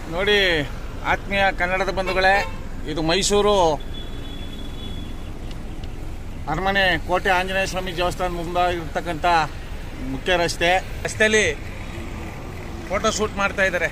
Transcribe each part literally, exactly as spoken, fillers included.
ನೋಡಿ ಆತ್ಮೀಯ ಕನ್ನಡದ ಬಂಧುಗಳೇ, ಇದು ಮೈಸೂರು ಅರಮನೆ ಕೋಟೆ ಆಂಜನೇಯ ಸ್ವಾಮಿ ದೇವಸ್ಥಾನ ಮುಂದಾಗಿರ್ತಕ್ಕಂಥ ಮುಖ್ಯ ರಸ್ತೆ. ರಸ್ತೆಯಲ್ಲಿ ಫೋಟೋ ಶೂಟ್ ಮಾಡ್ತಾ ಇದ್ದಾರೆ,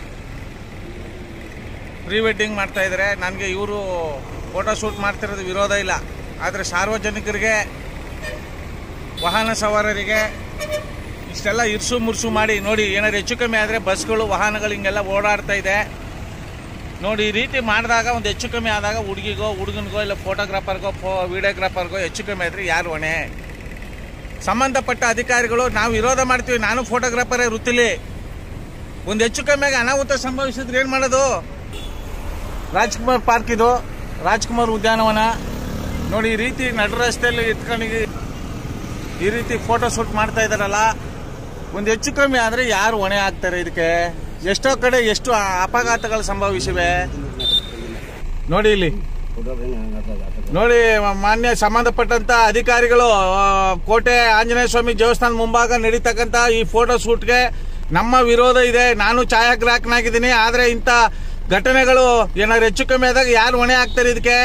ಪ್ರೀ ವೆಡ್ಡಿಂಗ್ ಮಾಡ್ತಾ ಇದ್ದಾರೆ. ನನಗೆ ಇವರು ಫೋಟೋ ಶೂಟ್ ಮಾಡ್ತಿರೋದು ವಿರೋಧ ಇಲ್ಲ, ಆದರೆ ಸಾರ್ವಜನಿಕರಿಗೆ, ವಾಹನ ಸವಾರರಿಗೆ ಇಷ್ಟೆಲ್ಲ ಇರ್ಸು ಮುರ್ಸು ಮಾಡಿ ನೋಡಿ, ಏನಾದ್ರು ಹೆಚ್ಚು ಕಮ್ಮಿ ಆದರೆ ಬಸ್ಗಳು ವಾಹನಗಳು ಹಿಂಗೆಲ್ಲ ಓಡಾಡ್ತಾ ಇದೆ ನೋಡಿ. ಈ ರೀತಿ ಮಾಡಿದಾಗ ಒಂದು ಹೆಚ್ಚು ಕಮ್ಮಿ ಆದಾಗ ಹುಡುಗಿಗೋ ಹುಡುಗನಿಗೋ ಇಲ್ಲ ಫೋಟೋಗ್ರಾಫರ್ಗೋ ಫೋ ವಿಡಿಯೋಗ್ರಾಫರ್ಗೋ ಹೆಚ್ಚು ಕಮ್ಮಿ ಆದರೆ ಯಾರು ಹೊಣೆ? ಸಂಬಂಧಪಟ್ಟ ಅಧಿಕಾರಿಗಳು. ನಾವು ವಿರೋಧ ಮಾಡ್ತೀವಿ, ನಾನು ಫೋಟೋಗ್ರಾಫರೇ ವೃತ್ತಿಲಿ. ಒಂದು ಹೆಚ್ಚು ಕಮ್ಮಿಯಾಗಿ ಅನಾಹುತ ಸಂಭವಿಸಿದ್ರೆ ಏನು ಮಾಡೋದು? ರಾಜ್ಕುಮಾರ್ ಪಾರ್ಕ್ ಇದು, ರಾಜ್ಕುಮಾರ್ ಉದ್ಯಾನವನ ನೋಡಿ. ಈ ರೀತಿ ನಡು ರಸ್ತೆಯಲ್ಲಿ ಇಟ್ಕೊಂಡು ಈ ರೀತಿ ಫೋಟೋ ಶೂಟ್ ಮಾಡ್ತಾ ಇದ್ದಾರಲ್ಲ, ಒಂದು ಹೆಚ್ಚು ಕಮ್ಮಿ ಆದರೆ ಯಾರು ಹೊಣೆ ಆಗ್ತಾರೆ ಇದಕ್ಕೆ? ಎಷ್ಟೋ ಕಡೆ ಎಷ್ಟು ಅಪಘಾತಗಳು ಸಂಭವಿಸಿವೆ ನೋಡಿ. ಇಲ್ಲಿ ನೋಡಿ, ಮಾನ್ಯ ಸಂಬಂಧಪಟ್ಟಂತ ಅಧಿಕಾರಿಗಳು ಕೋಟೆ ಆಂಜನೇಯ ಸ್ವಾಮಿ ದೇವಸ್ಥಾನ ಮುಂಭಾಗ ನಡೀತಕ್ಕಂಥ ಈ ಫೋಟೋ ಶೂಟ್ಗೆ ನಮ್ಮ ವಿರೋಧ ಇದೆ. ನಾನು ಛಾಯಾಗ್ರಾಹಕನಾಗಿದ್ದೀನಿ, ಆದರೆ ಇಂಥ ಘಟನೆಗಳು ಏನಾದ್ರು ಹೆಚ್ಚು ಕಮ್ಮಿ ಆದಾಗ ಯಾರು ಹೊಣೆ ಆಗ್ತಾರೆ ಇದಕ್ಕೆ?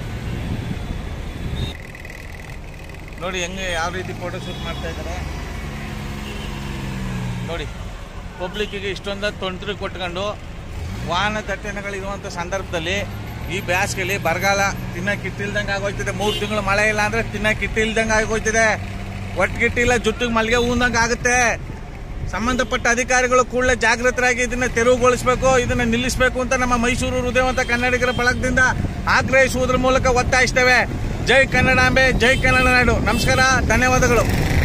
ನೋಡಿ ಹೆಂಗೆ ಯಾವ ರೀತಿ ಫೋಟೋ ಶೂಟ್ ಮಾಡ್ತಾ ಇದ್ದಾರೆ ನೋಡಿ. ಪಬ್ಲಿಕ್ಕಿಗೆ ಇಷ್ಟೊಂದು ತೊಂದರೆ ಕೊಟ್ಕೊಂಡು ವಾಹನ ದಟ್ಟಣೆಗಳಿರುವಂಥ ಸಂದರ್ಭದಲ್ಲಿ ಈ ಬೇಸಿಗೆಯಲ್ಲಿ ಬರಗಾಲ ತಿನ್ನಕ್ಕಿಟ್ಟಿಲ್ದಂಗೆ ಆಗೋಯ್ತಿದೆ. ಮೂರು ತಿಂಗಳು ಮಳೆ ಇಲ್ಲ ಅಂದರೆ ತಿನ್ನಕ್ಕಿಟ್ಟಿಲ್ದಂಗೆ ಆಗೋಯ್ತಿದೆ. ಒಟ್ಟಿಗಿಟ್ಟಿಲ್ಲ, ಜುಟ್ಟಿಗೆ ಮಲ್ಲಿಗೆ ಹೂಂದಂಗೆ ಆಗುತ್ತೆ. ಸಂಬಂಧಪಟ್ಟ ಅಧಿಕಾರಿಗಳು ಕೂಡಲೇ ಜಾಗೃತರಾಗಿ ಇದನ್ನ ತೆರವುಗೊಳಿಸಬೇಕು, ಇದನ್ನ ನಿಲ್ಲಿಸಬೇಕು ಅಂತ ನಮ್ಮ ಮೈಸೂರು ಹೃದಯವಂತ ಕನ್ನಡಿಗರ ಬಳಗದಿಂದ ಆಗ್ರಹಿಸುವುದರ ಮೂಲಕ ಒತ್ತಾಯಿಸ್ತೇವೆ. ಜೈ ಕನ್ನಡಾಂಬೆ, ಜೈ ಕನ್ನಡ ನಾಡು. ನಮಸ್ಕಾರ, ಧನ್ಯವಾದಗಳು.